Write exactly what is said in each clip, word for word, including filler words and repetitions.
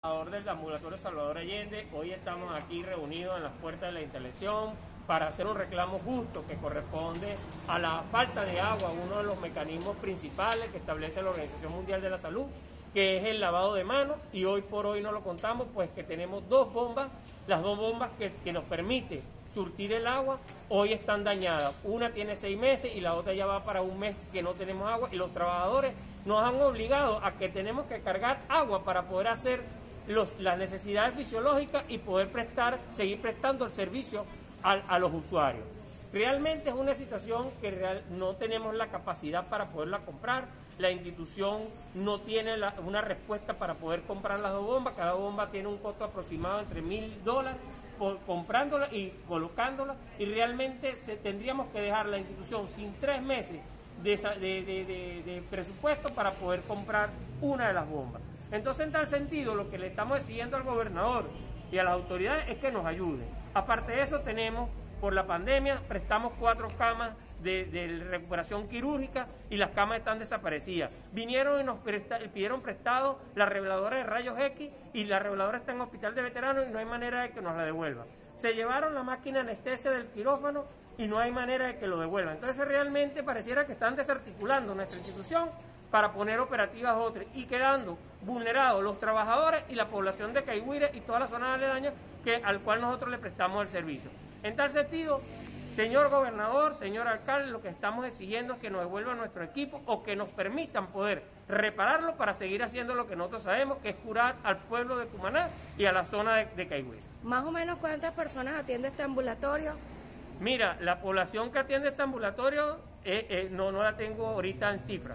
Del ambulatorio Salvador Allende, hoy estamos aquí reunidos en las puertas de la instalación para hacer un reclamo justo que corresponde a la falta de agua, uno de los mecanismos principales que establece la Organización Mundial de la Salud, que es el lavado de manos, y hoy por hoy no lo contamos, pues que tenemos dos bombas, las dos bombas que, que nos permite surtir el agua, hoy están dañadas. Una tiene seis meses y la otra ya va para un mes que no tenemos agua, y los trabajadores nos han obligado a que tenemos que cargar agua para poder hacer Los, las necesidades fisiológicas y poder prestar, seguir prestando el servicio a, a los usuarios. Realmente es una situación que real, no tenemos la capacidad para poderla comprar, la institución no tiene la, una respuesta para poder comprar las dos bombas, cada bomba tiene un costo aproximado entre mil dólares por, comprándola y colocándola, y realmente se, tendríamos que dejar la institución sin tres meses de, de, de, de, de presupuesto para poder comprar una de las bombas. Entonces, en tal sentido, lo que le estamos exigiendo al gobernador y a las autoridades es que nos ayuden. Aparte de eso, tenemos, por la pandemia, prestamos cuatro camas de, de recuperación quirúrgica y las camas están desaparecidas. Vinieron y nos presta, pidieron prestado la reveladora de rayos X y la reveladora está en hospital de veteranos y no hay manera de que nos la devuelvan. Se llevaron la máquina de anestesia del quirófano y no hay manera de que lo devuelvan. Entonces, realmente pareciera que están desarticulando nuestra institución para poner operativas otras y quedando vulnerados los trabajadores y la población de Caigüire y todas las zonas aledañas que, al cual nosotros le prestamos el servicio. En tal sentido, señor gobernador, señor alcalde, lo que estamos exigiendo es que nos devuelvan nuestro equipo o que nos permitan poder repararlo para seguir haciendo lo que nosotros sabemos, que es curar al pueblo de Cumaná y a la zona de, de Caigüire. ¿Más o menos cuántas personas atiende este ambulatorio? Mira, la población que atiende este ambulatorio eh, eh, no, no la tengo ahorita en cifra.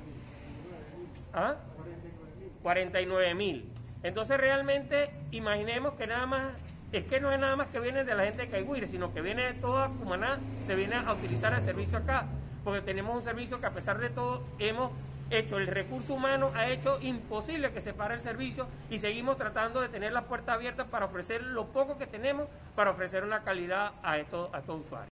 ¿Ah? cuarenta y nueve mil. Entonces realmente imaginemos que nada más, es que no es nada más que viene de la gente de Caigüire, sino que viene de toda Cumaná, se viene a utilizar el servicio acá, porque tenemos un servicio que a pesar de todo hemos hecho, el recurso humano ha hecho imposible que se pare el servicio y seguimos tratando de tener las puertas abiertas para ofrecer lo poco que tenemos, para ofrecer una calidad a estos, a estos usuarios.